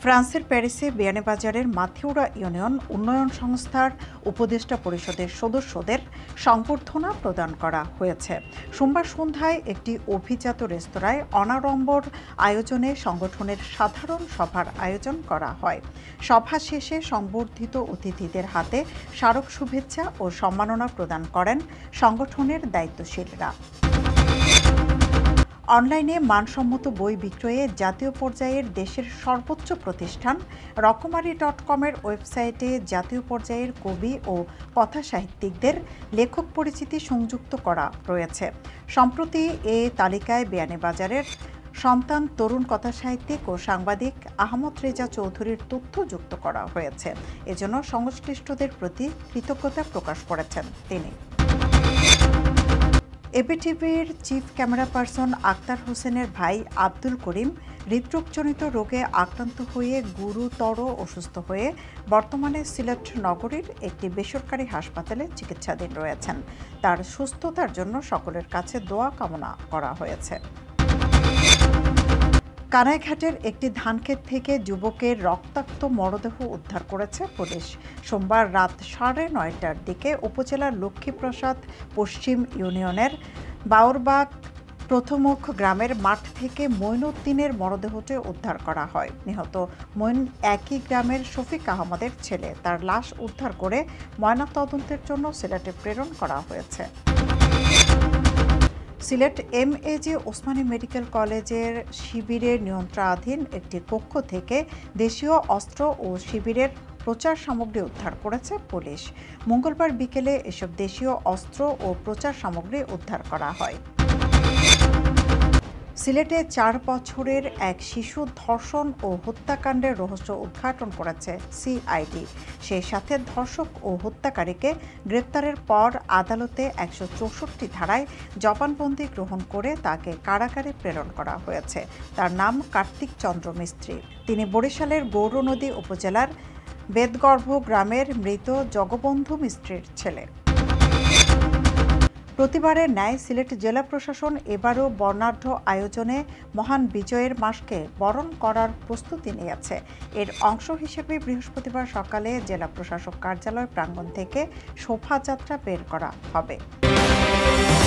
ফ্রান্সের প্যারিসে বিয়ানীবাজারের মাথিউরা ইউনিয়ন উন্নয়ন সংস্থার উপদেষ্টা পরিষদের সদস্যদের সংবর্ধনা প্রদান করা হয়েছে। সোমবার সন্ধ্যায় একটি অভিজাত রেস্তোরাঁয় অনাড়ম্বর আয়োজনে সংগঠনের সাধারণ সভার আয়োজন করা হয়। সভা শেষে সংবর্ধিত অতিথিদের হাতে স্মারক শুভেচ্ছা ও সম্মাননা প্রদান করেন সংগঠনের দায়িত্বশীলরা। অনলাইনে মানসম্মত বই বিক্রয়ে জাতীয় পর্যায়ের দেশের সর্বোচ্চ প্রতিষ্ঠান রকমারি.com-এর ওয়েবসাইটে জাতীয় পর্যায়ের কবি ও কথাসাহিত্যিকদের লেখক পরিচিতি সংযুক্ত করা রয়েছে। সম্প্রতি এ তালিকায় বিয়ানীবাজারের সন্তান তরুণ কথাসাহিত্যিক ও সাংবাদিক আহমদ রেজা চৌধুরীর তথ্য যুক্ত করা হয়েছে। এজন্য সংশ্লিষ্টদের প্রতি কৃতজ্ঞতা প্রকাশ করেছেন তিনি। ABtv-র চিফ ক্যামেরা পার্সন আক্তার হোসেনের ভাই আব্দুল করিম হৃদরোগজনিত রোগে আক্রান্ত হয়ে গুরুতর অসুস্থ হয়ে বর্তমানে সিলেট নগরীর একটি বেসরকারি হাসপাতালে চিকিৎসাধীন রয়েছেন। তার সুস্থতার জন্য সকলের কাছে দোয়া কামনা করা হয়েছে। কানাইঘাটের একটি ধানক্ষেত থেকে যুবকের রক্তাক্ত মরদেহ উদ্ধার করেছে পুলিশ। সোমবার রাত 9:30টার দিকে উপজেলার লক্ষ্মীপ্রসাদ পশ্চিম ইউনিয়নের বাউরবাগ প্রথমুখ গ্রামের মাঠ থেকে মঈনুদ্দিনের মরদেহটি উদ্ধার করা হয়। নিহত মঈন একই গ্রামের শফিক আহমদের ছেলে। তার লাশ উদ্ধার করে ময়নাতদন্তের জন্য সিলেটে প্রেরণ করা হয়েছে। সিলেট M.A.G. ওসমানী মেডিকেল কলেজের শিবিরের নিয়ন্ত্রণাধীন একটি কক্ষ থেকে দেশীয় অস্ত্র ও শিবিরের প্রচার সামগ্রী উদ্ধার করেছে পুলিশ। মঙ্গলবার বিকেলে এসব দেশীয় অস্ত্র ও প্রচার সামগ্রী উদ্ধার করা হয়। সিলেটে 4 বছরের এক শিশু ধর্ষণ ও হত্যাকাণ্ডের রহস্য উদ্ঘাটন করেছে CID। সেই সাথে ধর্ষক ও হত্যাকারীকে গ্রেপ্তারের পর আদালতে 164 ধারায় জবানবন্দি গ্রহণ করে তাকে কারাগারে প্রেরণ করা হয়েছে। তার নাম কার্তিক চন্দ্র মিস্ত্রি। তিনি বরিশালের গৌরনদী উপজেলার বেদগর্ভ গ্রামের মৃত জগবন্ধু মিস্ত্রির ছেলে। প্রতিবারের ন্যায় সিলেট জেলা প্রশাসন এবারও বর্ণাঢ্য আয়োজনে মহান বিজয়ের মাসকে বরণ করার প্রস্তুতি নিয়েছে। এর অংশ হিসেবে বৃহস্পতিবার সকালে জেলা প্রশাসক কার্যালয় প্রাঙ্গণ থেকে শোভাযাত্রা বের করা হবে।